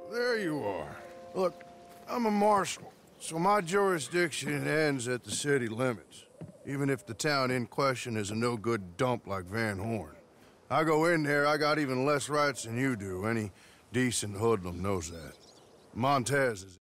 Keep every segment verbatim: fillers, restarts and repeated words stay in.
there you are. Look, I'm a marshal, so my jurisdiction ends at the city limits, even if the town in question is a no-good dump like Van Horn. I go in there, I got even less rights than you do. Any decent hoodlum knows that. Montez is...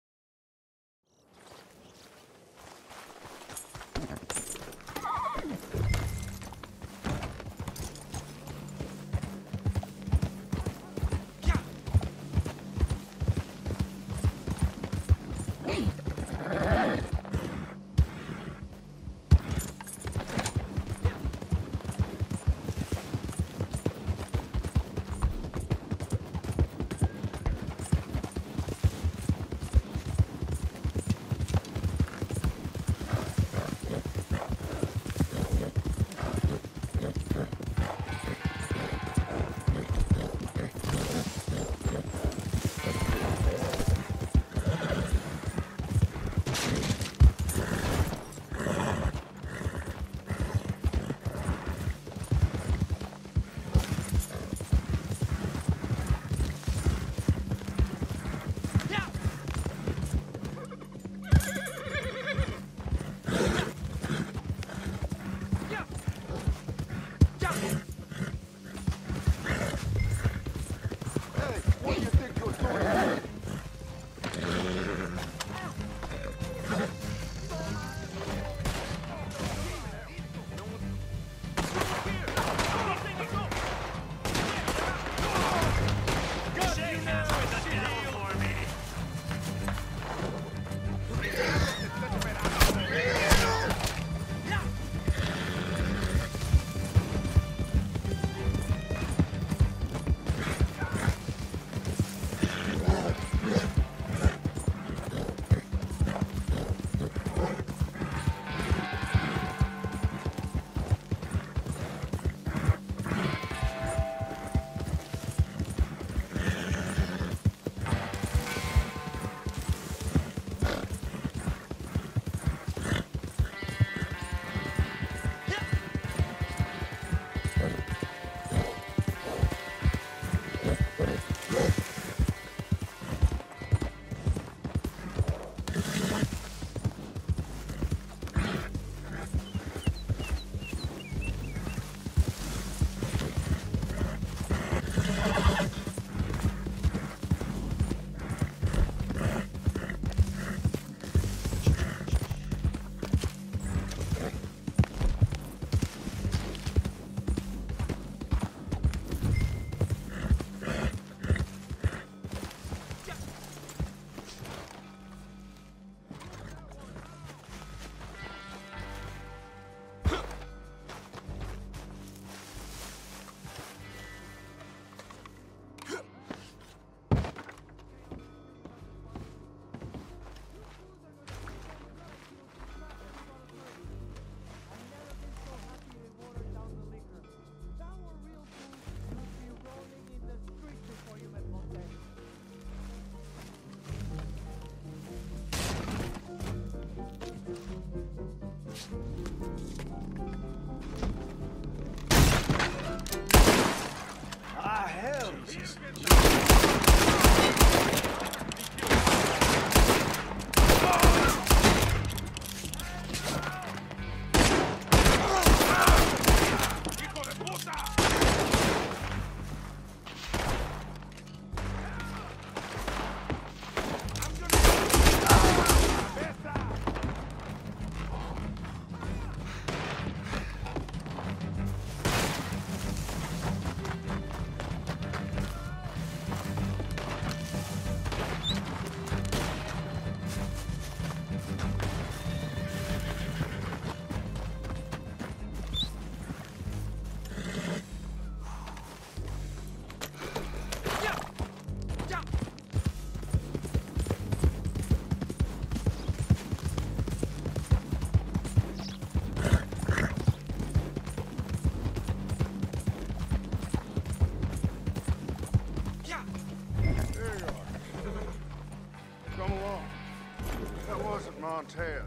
Montez.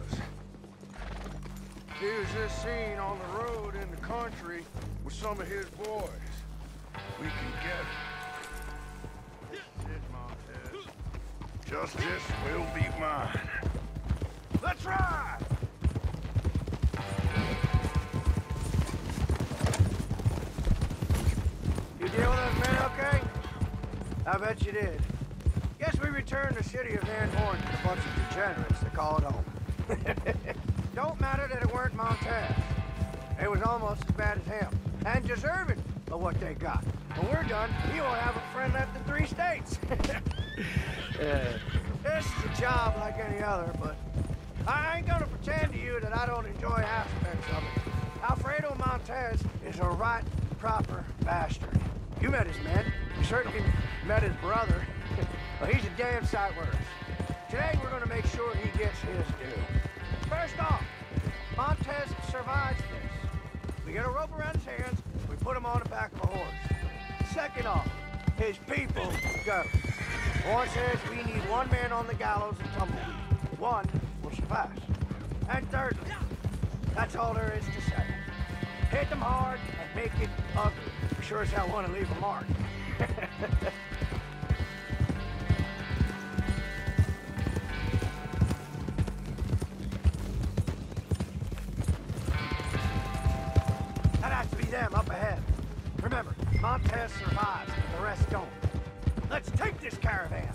He was just seen on the road in the country with some of his boys. We can get him. Shit, Montez. Justice will be mine. Let's ride! You deal with those men okay? I bet you did. Guess we returned the city of Van Horn to a bunch of degenerates that call it home. Don't matter that it weren't Montez. It was almost as bad as him, and deserving of what they got. When we're done, he will have a friend left in three states. Yeah. This is a job like any other, but I ain't gonna pretend to you that I don't enjoy aspects of it. Alfredo Montez is a right, proper bastard. You met his men. You certainly met his brother. Well, he's a damn sight worse. Today, we're gonna make sure he gets his due. First off, Montez survives this. We get a rope around his hands, we put him on the back of a horse. Second off, his people go. War says we need one man on the gallows and tumbleweed. One will suffice. And thirdly, that's all there is to say. Hit them hard and make it ugly. We sure as hell want to leave a mark. That has to be them up ahead. Remember, Montez survives, the rest don't. Let's take this caravan.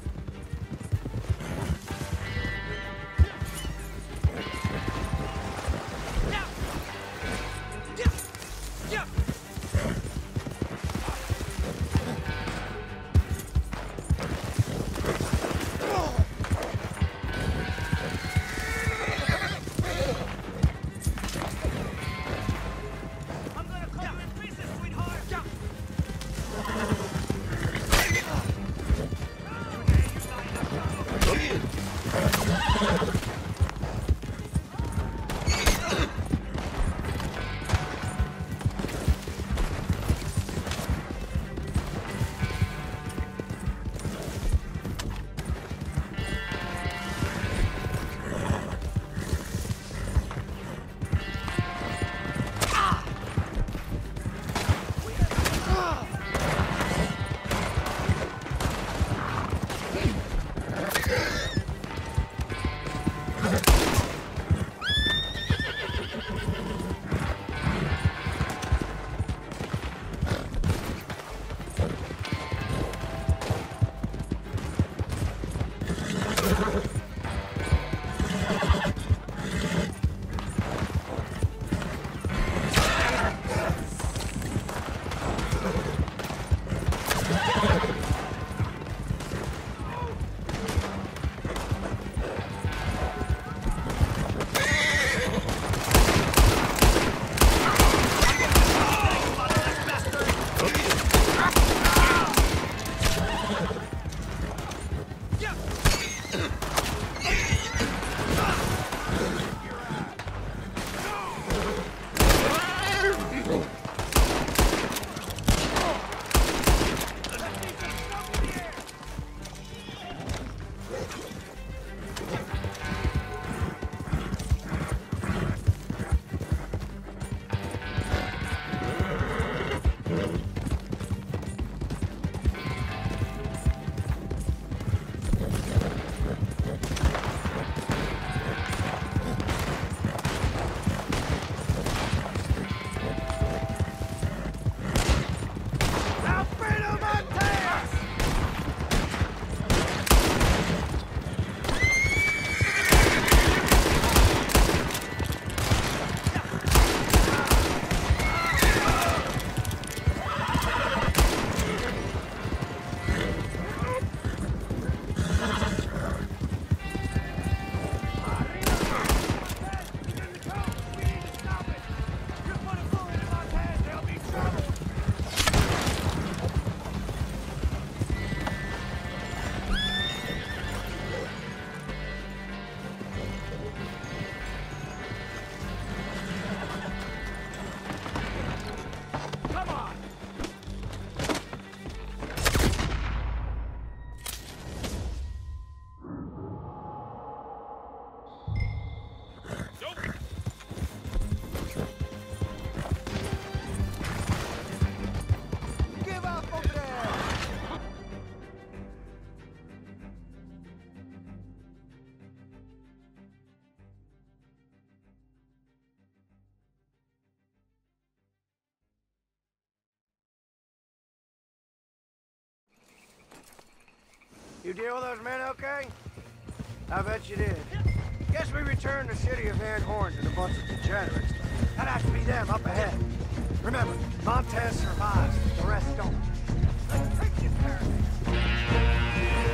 You deal with those men okay? I bet you did. Guess we returned the city of Van Horn to the bunch of degenerates. That has to be them up ahead. Remember, Montez survives, the rest don't. Let's take this paradise.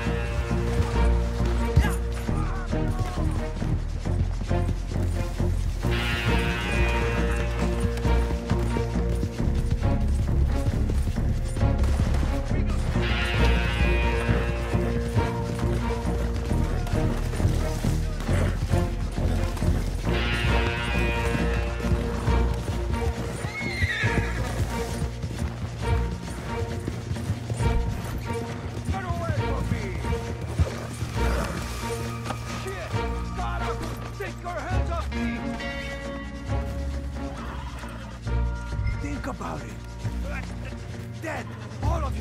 About it. Dead, all of you.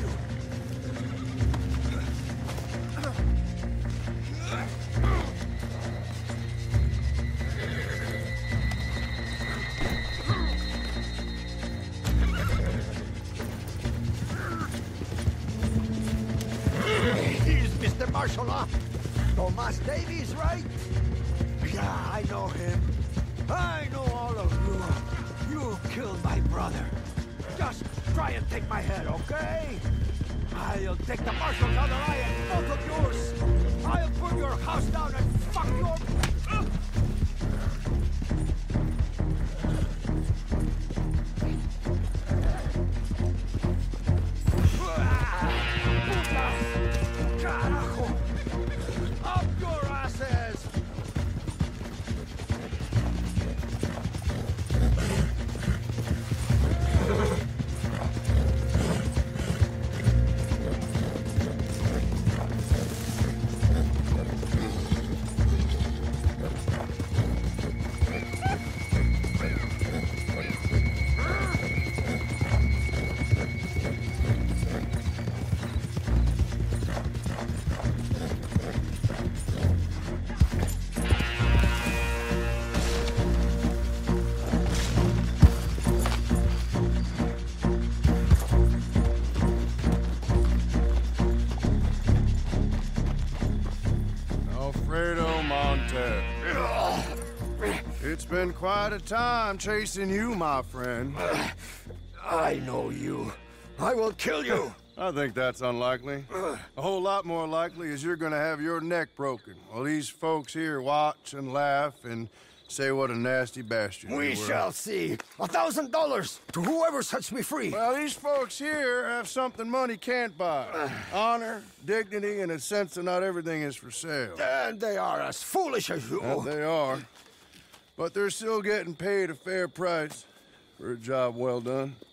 He's Mister Marshall, huh? Thomas Davies, right? Yeah, I know him. I know all of you. You killed my brother. Just try and take my head, okay? I'll take the marshal's other eye and both of yours. I'll burn your house down and fuck your... Carajo! Up your asses! Alfredo Montez. It's been quite a time chasing you, my friend. I know you. I will kill you. I think that's unlikely. A whole lot more likely is you're gonna have your neck broken while these folks here watch and laugh and say what a nasty bastard you We were. shall see. A thousand dollars to whoever sets me free. Well, these folks here have something money can't buy. Honor, dignity, and a sense that not everything is for sale. And they are as foolish as you. That they are. But they're still getting paid a fair price for a job well done.